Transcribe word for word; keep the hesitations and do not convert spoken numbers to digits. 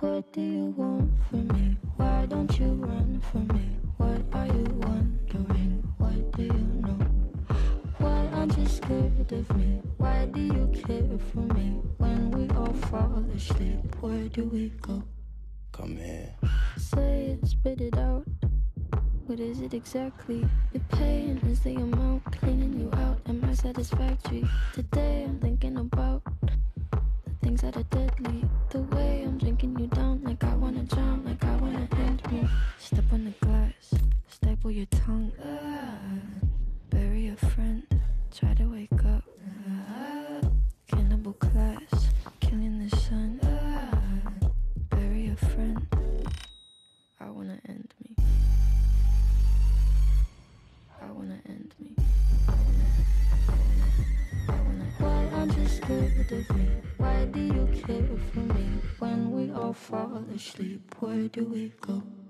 What do you want from me? Why don't you run from me? What are you wondering? What do you know? Why aren't you scared of me? Why do you care for me? When we all fall asleep, where do we go? Come here. Say it, spit it out. What is it exactly? Your pain is the amount cleaning you out. Am I satisfactory? Today I'm thinking about the things that are deadly. The way I'm drinking you down, like I wanna drown, like I wanna end me. Step on the glass, staple your tongue. Ah, bury a friend, try to wake up. Ah, cannibal class, killing the sun. Ah, bury a friend, I wanna end me. I wanna end me. I wanna, I wanna. Why aren't you scared of me? Why do you care for me? When we all fall asleep, where do we go?